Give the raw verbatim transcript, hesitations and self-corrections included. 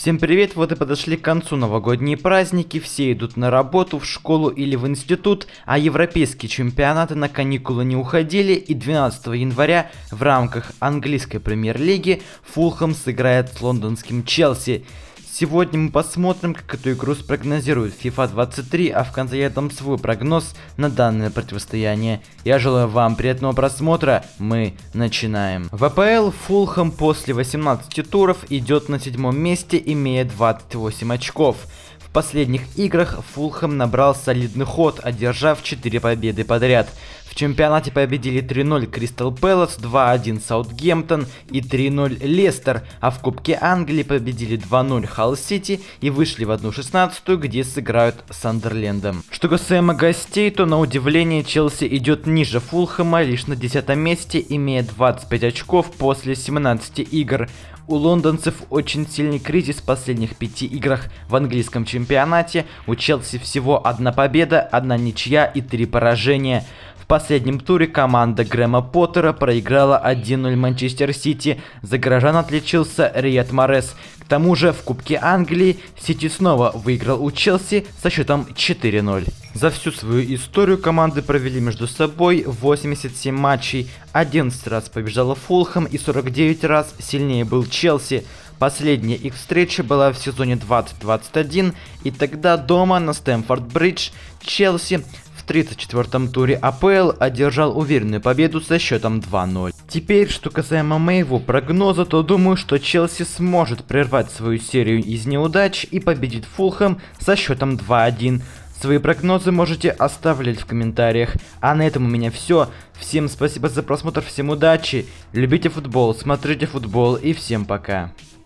Всем привет, вот и подошли к концу новогодние праздники, все идут на работу, в школу или в институт, а европейские чемпионаты на каникулы не уходили, и двенадцатого января в рамках английской премьер-лиги Фулхэм сыграет с лондонским Челси. Сегодня мы посмотрим, как эту игру спрогнозирует FIFA двадцать три, а в конце я дам свой прогноз на данное противостояние. Я желаю вам приятного просмотра, мы начинаем. В АПЛ Фулхэм после восемнадцати туров идет на седьмом месте, имея двадцать восемь очков. В последних играх Фулхэм набрал солидный ход, одержав четыре победы подряд. В чемпионате победили три ноль Кристал Пэлас, два один Саутгемптон и три ноль Лестер, а в Кубке Англии победили два ноль Халл Сити и вышли в одну шестнадцатую, где сыграют с Сандерлендом. Что касаемо гостей, то на удивление Челси идет ниже Фулхэма, лишь на десятом месте, имея двадцать пять очков после семнадцати игр. У лондонцев очень сильный кризис в последних пяти играх в английском чемпионате. У Челси всего одна победа, одна ничья и три поражения. В последнем туре команда Грэма Поттера проиграла один ноль Манчестер Сити. За горожан отличился Рияд Морес. К тому же в Кубке Англии Сити снова выиграл у Челси со счетом четыре ноль. За всю свою историю команды провели между собой восемьдесят семь матчей. одиннадцать раз побеждала Фулхэм и сорок девять раз сильнее был Челси. Последняя их встреча была в сезоне двадцать двадцать один, и тогда дома на Стэмфорд-Бридж Челси в тридцать четвёртом туре АПЛ одержал уверенную победу со счетом два ноль. Теперь, что касаемо моего прогноза, то думаю, что Челси сможет прервать свою серию из неудач и победит Фулхэм со счетом два один. Свои прогнозы можете оставлять в комментариях. А на этом у меня все. Всем спасибо за просмотр, всем удачи. Любите футбол, смотрите футбол и всем пока.